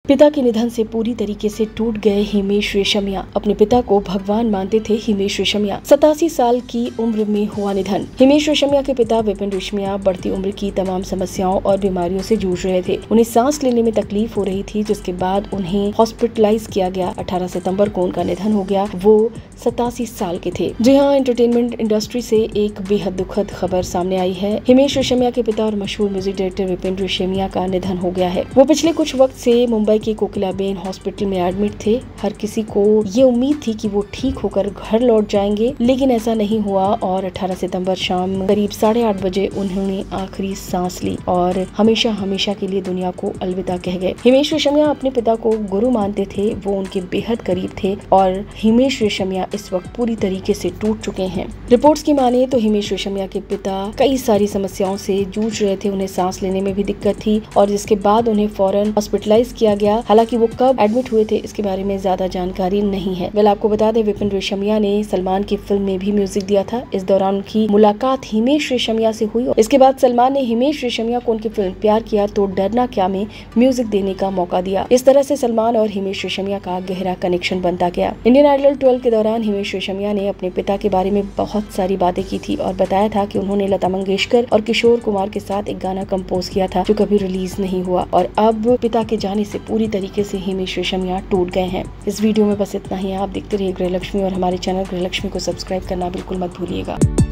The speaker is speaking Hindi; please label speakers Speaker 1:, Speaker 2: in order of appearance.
Speaker 1: पिता के निधन से पूरी तरीके से टूट गए हिमेश रेशमिया। अपने पिता को भगवान मानते थे हिमेश रेशमिया। 87 साल की उम्र में हुआ निधन। हिमेश रेशमिया के पिता विपिन रेशमिया बढ़ती उम्र की तमाम समस्याओं और बीमारियों से जूझ रहे थे। उन्हें सांस लेने में तकलीफ हो रही थी, जिसके बाद उन्हें हॉस्पिटलाइज किया गया। 18 सितंबर को उनका निधन हो गया। वो 87 साल के थे। जी हाँ, एंटरटेनमेंट इंडस्ट्री से एक बेहद दुखद खबर सामने आई है। हिमेश रेशमिया के पिता और मशहूर म्यूजिक डायरेक्टर विपिन रेशमिया का निधन हो गया है। वो पिछले कुछ वक्त से मुंबई के कोकिलाबेन हॉस्पिटल में एडमिट थे। हर किसी को ये उम्मीद थी कि वो ठीक होकर घर लौट जाएंगे, लेकिन ऐसा नहीं हुआ और 18 सितंबर शाम करीब 8:30 बजे उन्होंने आखिरी सांस ली और हमेशा हमेशा के लिए दुनिया को अलविदा कह गए। हिमेश रेशमिया अपने पिता को गुरु मानते थे, वो उनके बेहद करीब थे और हिमेश रेशमिया इस वक्त पूरी तरीके से टूट चुके हैं। रिपोर्ट्स की माने तो हिमेश रेशमिया के पिता कई सारी समस्याओं से जूझ रहे थे। उन्हें सांस लेने में भी दिक्कत थी और जिसके बाद उन्हें फौरन हॉस्पिटलाइज किया गया। हालांकि वो कब एडमिट हुए थे इसके बारे में ज्यादा जानकारी नहीं है। वेल, आपको बता दें, विपिन रेशमिया ने सलमान की फिल्म में भी म्यूजिक दिया था। इस दौरान उनकी मुलाकात हिमेश रेशमिया से हुई। इसके बाद सलमान ने हिमेश रेशमिया को उनकी फिल्म प्यार किया तो डरना क्या में म्यूजिक देने का मौका दिया। इस तरह से सलमान और हिमेश रेशमिया का गहरा कनेक्शन बनता गया। इंडियन आइडल 12 के दौरान हिमेश रेशमिया ने अपने पिता के बारे में बहुत सारी बातें की थी और बताया था कि उन्होंने लता मंगेशकर और किशोर कुमार के साथ एक गाना कंपोज किया था जो कभी रिलीज नहीं हुआ। और अब पिता के जाने से पूरी तरीके से हिमेश रेशमिया टूट गए हैं। इस वीडियो में बस इतना ही। आप देखते रहिए गृहलक्ष्मी और हमारे चैनल गृहलक्ष्मी को सब्सक्राइब करना बिल्कुल मत भूलिएगा।